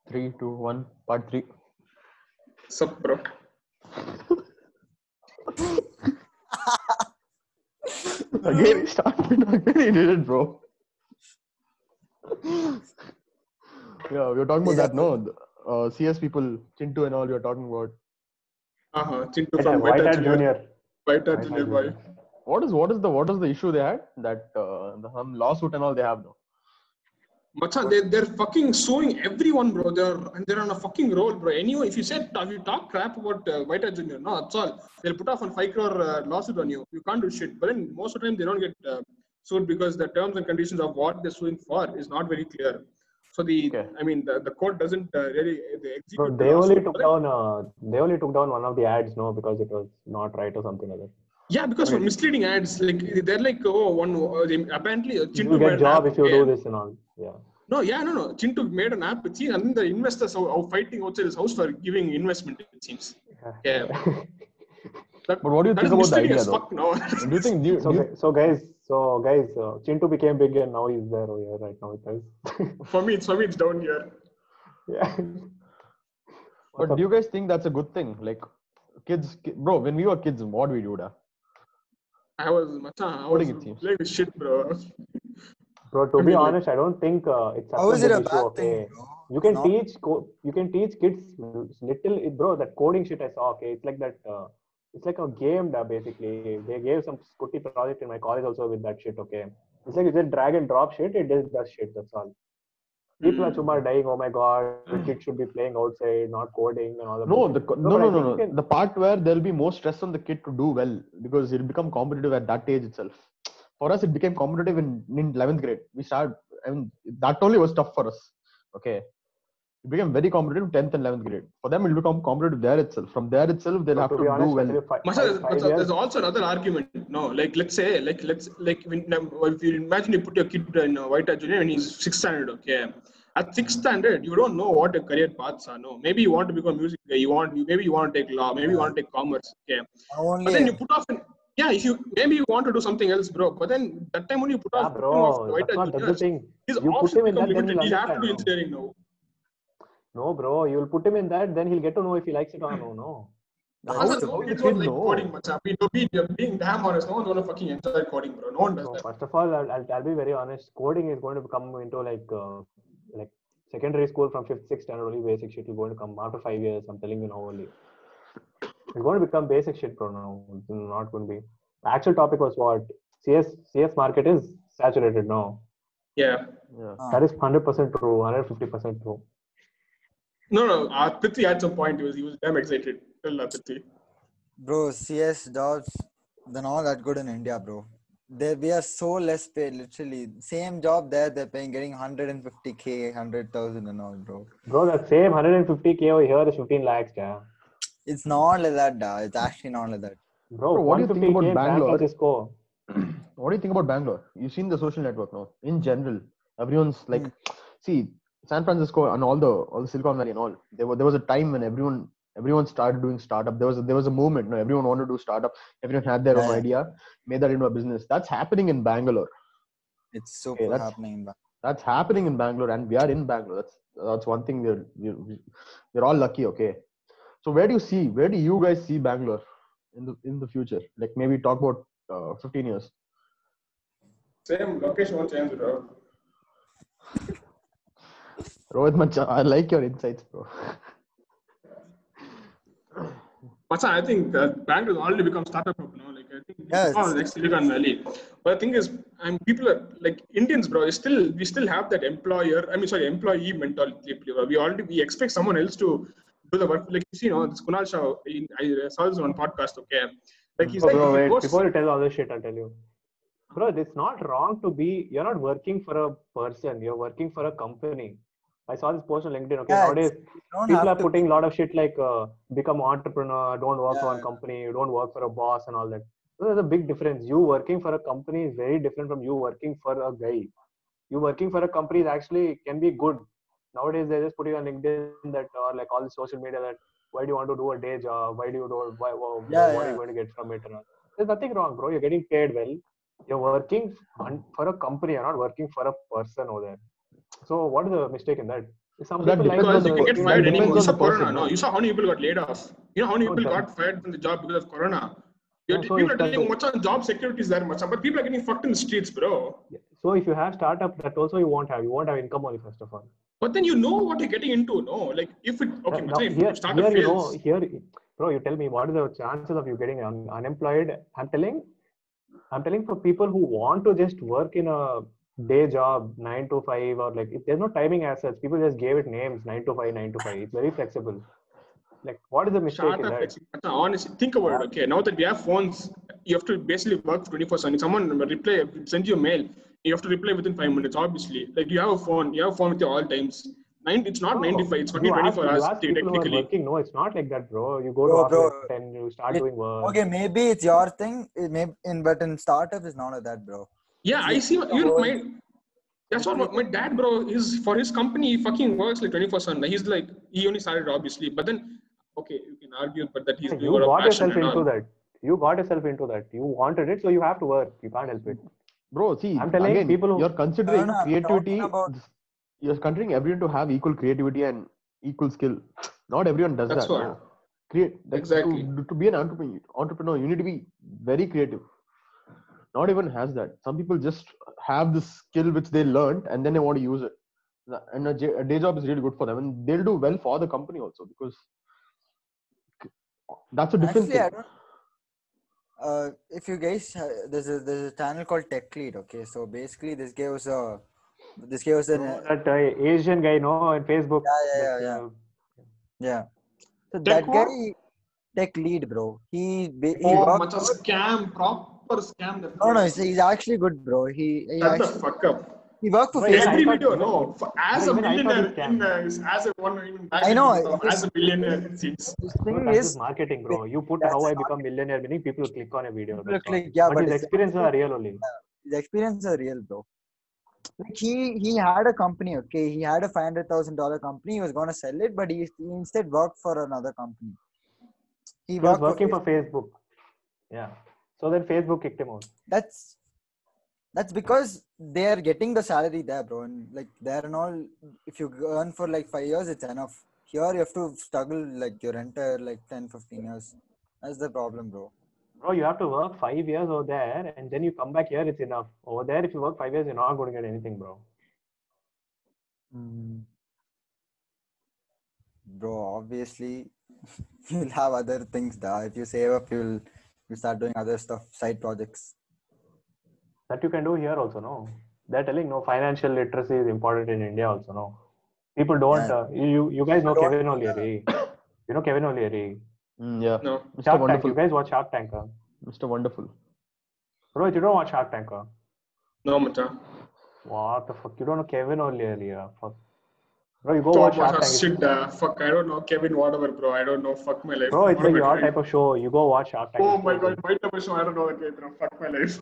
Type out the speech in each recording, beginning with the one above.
Three, two, one, part three. Sup, bro? Again, he started. Again, he did it, bro. Yeah, we were talking about that, no? CS people, Chintu and all, we were talking about. Chintu from White White Hat Junior. Junior. White White Junior Hat boy. Junior. What is the issue they had? That some lawsuit and all they have now. Macha, they're fucking suing everyone, bro. They're on a fucking roll, bro. Anyone, if you talk crap about White Junior, no, that's all. They'll put off on 5 crore lawsuit on you. You can't do shit. But then most of the time they don't get sued because the terms and conditions of what they're suing for is not very clear. So the court doesn't really execute. They only took down one of the ads, no, because it was not right or something like that. Yeah, because for misleading ads, like they're like, apparently Chintu You made get an job app, if you okay? do this and all. Yeah. No. Chintu made an app, and then the investors are fighting outside his house for giving investment, it seems. Yeah. But what do you That think is about the misleading idea, as though? fuck, no? Do you think? So guys, Chintu became big and now he's there over here right now with us. For me, it's down here. Yeah. But do you guys think that's a good thing? Like, bro, when we were kids, what we do, da? I was Coding, it seems. playing with shit, bro. Bro, to be honest, I don't think it's How such is a it big a issue. bad Okay, thing, bro? you can Not- you can teach kids little, bro. That coding shit I saw. Okay, it's like that. It's like a game, da. Basically, they gave some scooty project in my college also with that shit. Okay, it's like you just drag and drop shit. It does shit. That's all. People are chumma dying. Oh my god, the kids should be playing outside, not coding and all that. No, bullshit. no. but I think you can- The part where there'll be more stress on the kid to do well because he'll become competitive at that age itself. For us, it became competitive in 11th grade. That only was tough for us. Okay. It became very competitive 10th and 11th grade. For them, it'll become competitive there itself. From there itself, they'll have to to be honest, do well. Macha, there's also another argument. No, let's say if you imagine you put your kid in White Junior and he's 6th standard, okay. At 6th standard, you don't know what your career paths are. No, maybe you want to become a music guy. Maybe you want to take law. Maybe you want to take commerce. Okay, but then you put off. If you want to do something else, bro. But then that time when you put off, bro, White that's the thing. his You put options him in become that, then limited. he'll He'll have to do understand, engineering now. No, bro, you'll put him in that, then he'll get to know if he likes it or no. Kids don't like know? coding much. Being damn honest, no one's gonna fucking enjoy coding, bro. No one does that. First of all, I'll be very honest. Coding is going to come into like secondary school from 5th, 6th standard only. Basic shit is going to come after 5 years. I'm telling you now only. It's going to become basic shit, bro. Now it's not going to be. The actual topic was what CS market is saturated now. Yeah. That is 100% true. 150% true. No. Prithvi had some point. He was damn excited. Tell Prithvi. Bro, CS jobs, they're not that good in India, bro. We are so less paid, literally. Same job there, they're getting 150K, 100,000 and all, bro. Bro, that same 150K over here is 15 lakhs, yeah. It's not like that, da. It's actually not like that. Bro, what do you think about 150K in San Bangalore? Francisco. What do you think about Bangalore? You've seen the social network now. In general, everyone's like, see, San Francisco and all the Silicon Valley and all. There was a time when everyone started doing startup. There was a movement. No, everyone wanted to do startup. Everyone had their own idea, made that into a business. That's happening in Bangalore. It's super happening in Bangalore. That's happening in Bangalore, and we are in Bangalore. That's one thing we're all lucky. Okay, so where do you guys see Bangalore in the future? Like maybe talk about 15 years. Same location won't change, bro. Rohit Macha, I like your insights, bro. Macha, I think Bangalore has already become startup hub now. Like I think it's all next Silicon Valley. But the thing is, people are like Indians, bro. We still have that employee mentality. We expect someone else to do the work. Like you know, this Kunal Shah. I saw this on podcast. Okay, like he's before you tell all this shit, I'll tell you. Bro, it's not wrong to be. You're not working for a person. You're working for a company. I saw this post on LinkedIn. Okay, nowadays people are putting a lot of shit like become entrepreneur, don't work for one company, you don't work for a boss and all that. So there's a big difference. You working for a company is very different from you working for a guy. You working for a company is actually can be good. Nowadays they're just putting on LinkedIn that or like all the social media that why do you want to do a day job? Why do you do what are you going to get from it? There's nothing wrong, bro. You're getting paid well. You're working for a company. You're not working for a person over there. So what is the mistake in that? Some That people like depends on Because the you the can get that fired depends anymore. on You the saw Corona, person, no? no? You saw how many people got laid off. You know how many no, people that, got fired from the job because of Corona. so People if are that telling much on job security is there much, but people are getting fucked in the streets, bro. so if you have startup, that also you won't have income only first of all. But then you know what you're getting into, no? Like if it okay, Now if startup here fails, bro, you tell me what is the chances of you getting unemployed? I'm telling for people who want to just work in a day job, 9 to 5, or like if there's no timing as such, people just gave it names 9 to 5, 9 to 5. It's very flexible. Like, what is the mistake in startup that? honestly, think about it. Okay, now that we have phones, you have to basically work 24/7. If someone send you a mail, you have to reply within 5 minutes. Obviously, like you have a phone with you all times. It's not No, 95. It's fucking 24 you hours ask people who are technically. working. No, it's not like that, bro. You go to Bro, office bro. at 10, you start It, doing work. okay, maybe it's your thing. But in startup is not like that, bro. Yeah, I see. Even that's what my dad, bro, is for his company. He fucking works like 24/7. He's like he only started obviously, but then okay, you can argue, but that he's Yeah, doing you out of got passion yourself and into all. that. You got yourself into that. You wanted it, so you have to work. You can't help it. Bro, see, I'm telling again, people you're who No, considering I'm talking creativity. about. You're considering everyone to have equal creativity and equal skill. Not everyone does That's that. what No, exactly. to be an entrepreneur, you need to be very creative. Not everyone has that. Some people just have this skill which they learned and then they want to use it. And a day job is really good for them, and they'll do well for the company also because that's a different Actually, thing. I don't. If you guys, there's a channel called Tech Lead. Okay, so basically this guy was an know that Asian guy, no, on Facebook. yeah. Yeah. So Tech that guy, what? Tech Lead, bro. He Oh, worked much a scam, proper scam. That No, person. he's actually good, bro. He Shut the actually fuck up. he worked for Bro, even I Facebook. Every thought video, even no. bro, As a even I thought millionaire it's scam. as a one even back I in know 2000, as a billionaire, it seems. this Bro, thing that's just is marketing, bro. You put that's how his I become market. millionaire, meaning people click on a video. People are That's all. like, yeah, But but his his experiences are real only. experiences are real, bro. Like he had a company, okay. He had a $500,000 company. He was gonna sell it, but he instead worked for another company. He He was worked for working for Facebook. Facebook. Yeah. So then Facebook kicked him out. That's because they are getting the salary there, bro. And like there and all, if you earn for like 5 years, it's enough. Here you have to struggle like your entire like 10, 15 years. That's the problem, bro. Bro, you have to work 5 years over there and then you come back here, it's enough. Over there, if you work 5 years, you're not going to get anything, bro. Bro, obviously you'll have other things there. If you save up, you'll start doing other stuff, side projects. That you can do here also, no? They're telling no financial literacy is important in India also, no? People don't. You guys know People don't Kevin know O'Leary. You know Kevin O'Leary. Yeah, No. Mr. Shark Tank. Wonderful. You guys watch Shark Tank? Mr. Wonderful. Bro, you don't watch Shark Tank? No, macha. What the fuck? You don't know Kevin O'Leary? Fuck. Bro, you go Stop watch Shark much Tank. shit. Fuck, I don't know Kevin, whatever, bro. I don't know. Fuck my life. Bro, it's What like am I your doing? type of show. You go watch Shark Tank. Oh my god, my type of show. I don't know that guy, bro. Fuck my life.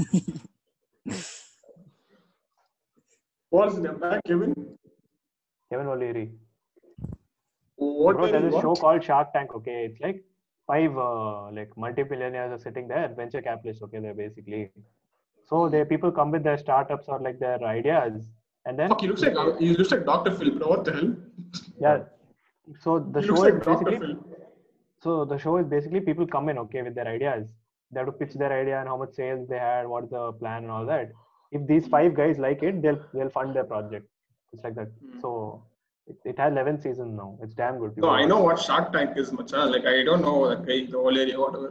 What's his name? Kevin? Kevin O'Leary. What Bro, there's a what? show called Shark Tank. Okay, it's like 5 like multi-billionaires are sitting there, venture capitalists. Okay, they're basically. So the people come with their startups or like their ideas, and then Fuck, he looks like Dr. Phil, bro. What the hell? yeah. So the He show looks is like Dr. basically Phil. people come in, okay, with their ideas. They have to pitch their idea and how much sales they had, what's the plan and all that. If these 5 guys like it, they'll fund their project. It's like that. So it has 11 seasons now. It's damn good. No, I know what Shark Tank is, macha. Like I don't know that guy, the whole area, whatever.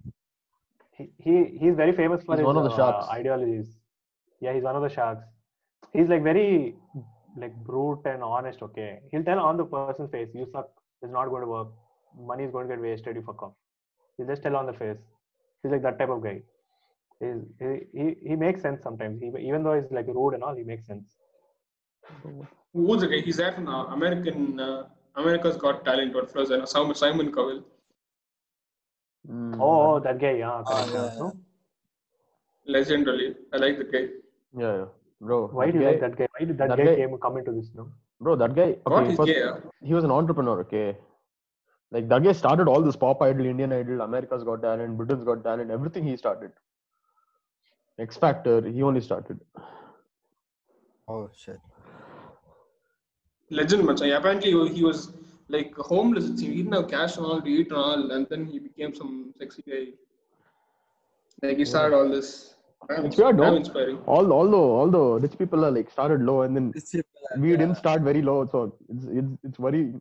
He's very famous for He's his one of the sharks. ideologies. Yeah, he's one of the sharks. He's like very like brute and honest. Okay, he'll tell on the person's face, "You suck. It's not going to work. Money is going to get wasted. You fuck off." He'll just tell on the face. He's like that type of guy. He makes sense sometimes. Even though he's like rude and all, he makes sense. Who's the guy? He's there from America's Got Talent. What was that? Simon Cowell. Oh, that guy. Yeah, correct. No? Legendary. I like the guy. Yeah, bro. Why do you like that guy? Why did that guy come into this? No. Bro, that guy. Okay, What is gay? he was an entrepreneur. Okay, like that guy started all this Pop Idol, Indian Idol, America's Got Talent, Britain's Got Talent, everything he started. X Factor, he only started. Oh shit. legend, much. Apparently, he was like homeless. He didn't have cash and all to eat and all, and then he became some sexy guy. Like he started all this. It's weird, Damn no? inspiring. All the rich people are like started low, and then we didn't start very low, so it's very.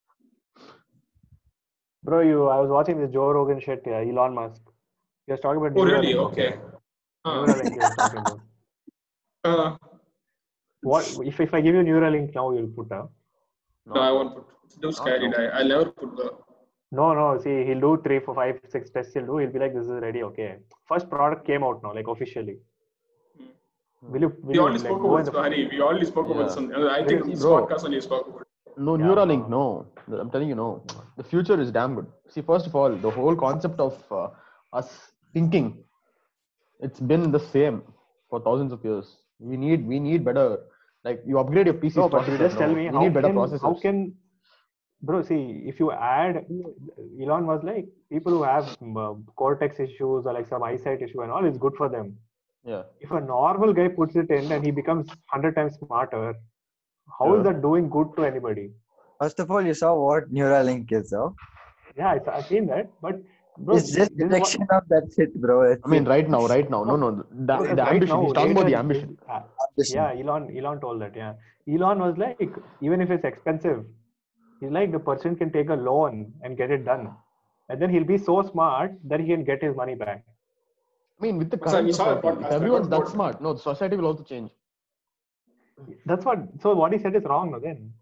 Bro, I was watching this Joe Rogan shit. Elon Musk. He was talking about. Oh really? Neuralink, Okay. Neuralink he was talking about. What if I give you Neuralink now? You'll put No, I won't put. It's too scary. I'll never put the. No. See, he'll do 3, 4, 5, 6 tests. He'll be like, this is ready. Okay. First product came out now, like officially. Will you we already spoke about this. We already spoke about something. I think this podcast only spoke about it. No, Neuralink, no. I'm telling you, no. The future is damn good. See, first of all, the whole concept of us thinking, it's been the same for thousands of years. We need better. Like you upgrade your PC. No, but you just tell me you need better processors. How can, bro? See, if you add, Elon was like people who have cortex issues or like some eyesight issue and all, it's good for them. Yeah. If a normal guy puts it in and he becomes 100 times smarter, how is that doing good to anybody? First of all, you saw what Neuralink is, though. Yeah, I've seen that, but bro, it's just reflection of that shit, bro. I mean, right now, no. The ambition. He's talking about the ambition. Yeah, Elon told that. Yeah, Elon was like, even if it's expensive, he's like the person can take a loan and get it done, and then he'll be so smart that he can get his money back. I mean, with the current society, if everyone's that smart, no, the society will also change. That's what. So what he said is wrong, no? Then.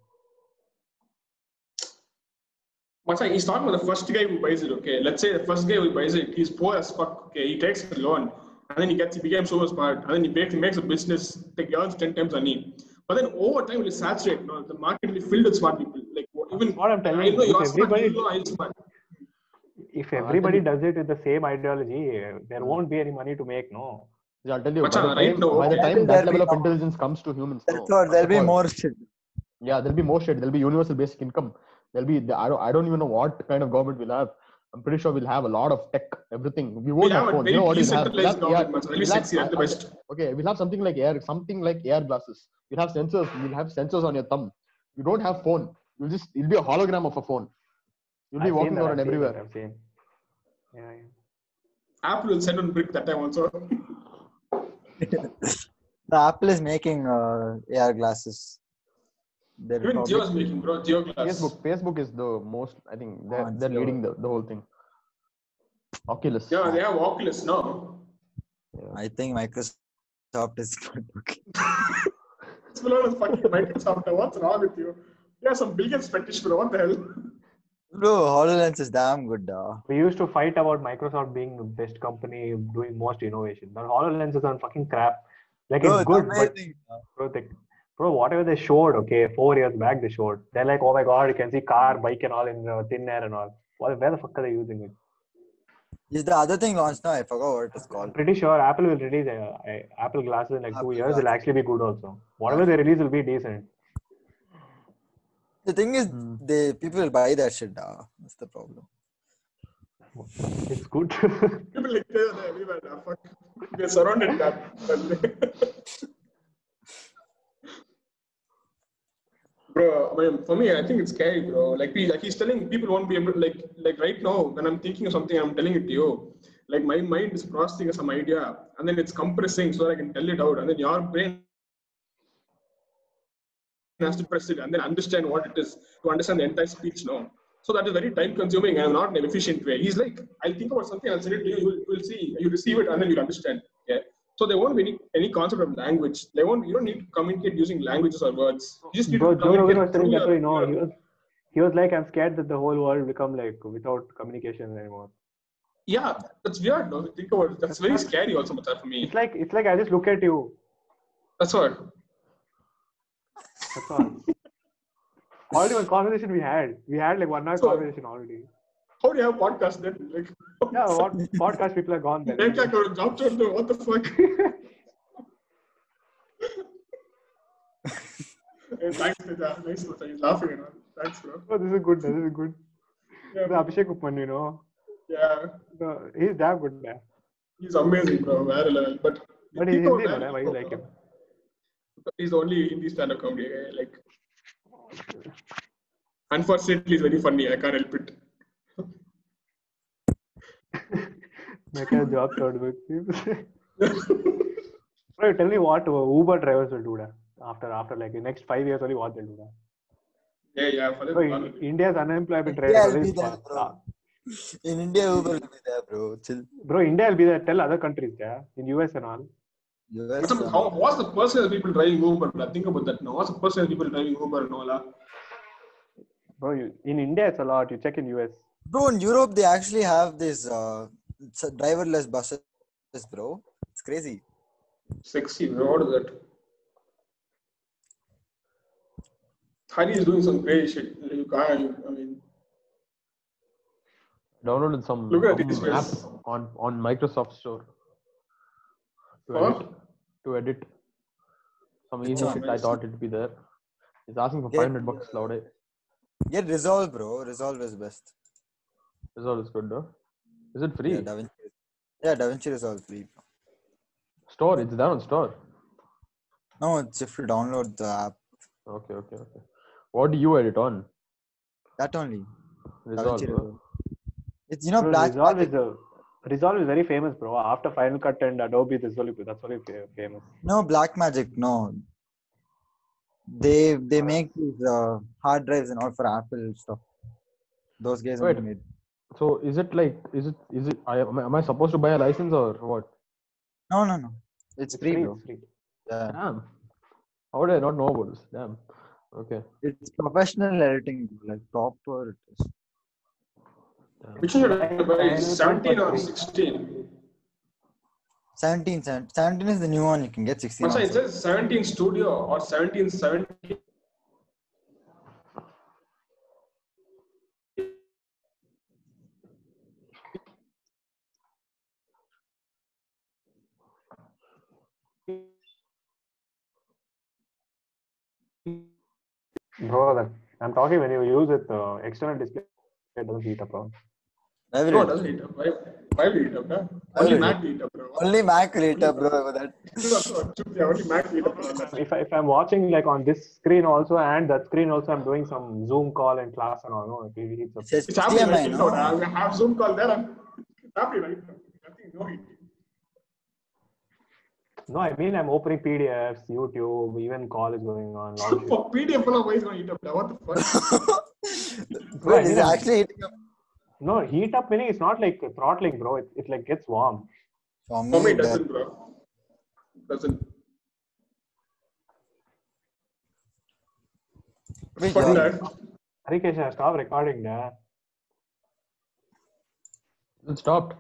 He's talking about the first guy who buys it. Okay, let's say the first guy who buys it, he's poor as fuck. Okay, he takes a loan, and then he became so smart, and then he makes a business that earns 10 times money. But then over time, it will saturate. No, the market will be filled with smart people. Like even what I'm telling you, if everybody does it with the same ideology, there won't be any money to make. No. Yeah, I'll tell you. By the time that level of intelligence comes to humans, there'll be more shit. Yeah, there'll be more shit. There'll be universal basic income. There'll be I don't even know what kind of government we'll have. I'm pretty sure we'll have a lot of tech, everything. We won't have phones. You know what we'll have? Okay, we'll have something like AR glasses. We'll have sensors on your thumb. You don't have phone. It'll be a hologram of a phone. You'll be walking around everywhere. I've seen. Yeah. Apple will send on brick that time also. The Apple is making AR glasses. Even Jio is making, bro. Jio glass. Facebook is the most. I think they're leading the whole thing. Oculus. Yeah, they have Oculus now. Yeah. I think Microsoft is not working. It's fucking Microsoft. What's wrong with you? You have some Bill Gates fetish, bro. What the hell? Bro, HoloLens is damn good. We used to fight about Microsoft being the best company doing most innovation. Now HoloLens is on fucking crap. Like it's good, but bro, whatever they showed, 4 years back they showed. They're like, oh my god, you can see car, bike and all in thin air and all. Where the fuck are they using it? Is the other thing launched now? I forgot what it's called. I'm pretty sure Apple will release Apple glasses in like 2 years. It'll actually be good also. Whatever they release will be decent. The thing is, people will buy that shit. That's the problem. It's good. People like everywhere. Fuck. They're surrounded that. Bro, for me, I think it's scary, bro. Like he's telling people won't be able to, like right now, when I'm thinking of something, I'm telling it to you. Like my mind is processing some idea, and then it's compressing so that I can tell it out, and then your brain has to press it and then understand what it is to understand the entire speech now. So that is very time consuming and not in an efficient way. He's like, I'll think about something, I'll send it to you, you will see, you receive it, and then you'll understand. Yeah. So there won't be any concept of language. You don't need to communicate using languages or words. You just need to Joe Rogan was telling that way, he was like, I'm scared that the whole world will become like without communication anymore. Yeah, that's weird. No? Think about it. That's very scary also for me. It's like I just look at you. That's what. That's all. Already one conversation we had like 1 hour conversation already. How do you have podcast then? Like, yeah, what podcast people are gone then? What the fuck? Hey, thanks, Nija. Nice to say. He's laughing and all. Thanks, bro. Oh, this is good. Yeah, the Abhishek Upman, you know. Yeah. He's damn good, man. He's amazing, bro. Very level. But he's Hindi, man. Why you like him? He's the only Hindi stand-up comedy guy. Like, Unfortunately, it's very funny. I can't help it. Make a job third week. Bro, tell me what Uber drivers will do that after like the next 5 years only what they'll do that. Yeah. For Bro, India's unemployment rate India is will be only there, bro. In India, Uber will be there, bro. Chill. Bro, India will be there. Tell other countries there in US and all. US, What's the percentage of people driving Uber? Think about that now. What's the percentage of people driving Uber and all? Bro, in India it's a lot. You check in US. Bro, in Europe they actually have this driverless buses, bro. It's crazy. Sexy, bro. What is that? Hari is doing some crazy shit. You can't. I mean, Downloaded some look at this app face. on Microsoft Store to edit some easy one? shit. I thought it'd be there. It's asking for Get- $500 Cloud. Get Resolve, bro. Resolve is best. Resolve is good, though. Is it free? Yeah, DaVinci Resolve free. Store. It's there on Store. No, it's if you download the app. Okay. What do you edit on? That only. Resolve. DaVinci bro. Resolve. It's Bro, Black Resolve is very famous, bro. After Final Cut and Adobe, that's only famous. No, Blackmagic, no. They make these hard drives and all for Apple stuff. Those guys Wait. only made. So is it? Am I supposed to buy a license or what? No. It's free, bro. It's free. Yeah. Damn. How did I not know about this? Damn. Okay. It's professional editing, like proper. It is. Which one should I buy? 17 or 16? 17 is the new one. You can get 16. It also. says 17 Studio or 1770. Bro, I'm talking when you use it, external display, it doesn't heat up, bro. I will No, it edit. doesn't heat up. Why will it heat up? Huh? Only will Mac will heat up, bro. Only Mac will eat up, bro. Over that. Yeah, only Mac will heat up. Bro. If I'm watching like on this screen also and that screen also, I'm doing some Zoom call and class and all. No, it heats up. It's It's happening right HDMI, now. no? I have Zoom call there. I'm happy right now. Nothing, no heat. No, I mean I'm opening PDFs, YouTube, even call is going on. lot of shit. For PDF, why is going to heat up? What the fuck? Bro, it's actually heating up. No, heat up meaning it's not like throttling, bro. It like gets warm. For For me, me, it doesn't, bro. Doesn't. Wait, Fuck yeah. that. Harikesha, stop recording there. It stopped.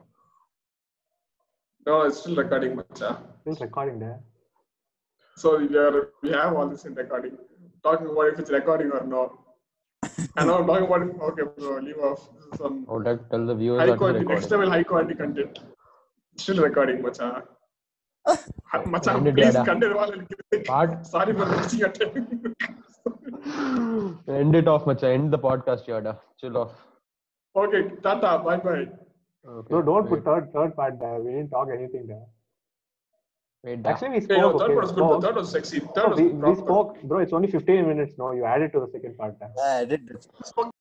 No, it's still recording, Macha. Still recording there. So we have all this in recording. Talking about if it's recording or not. And now I'm talking about it. Okay, bro, leave off. This is some I'll tell the viewers high that it's quality, recording. next level high quality content. Still recording, Macha. Macha, End it, please Yada. continue. Part. Sorry for wasting your time. End it off, Macha. End the podcast, Yada. Chill off. Okay, tata, bye bye. Okay. No, don't put third part there. We didn't talk anything there. Wait, Actually, we Hey, no, spoke. third Okay, one was good. The third was sexy. Third no, was we proper. spoke, bro. It's only 15 minutes. No, you added to the second part there. Yeah, I did.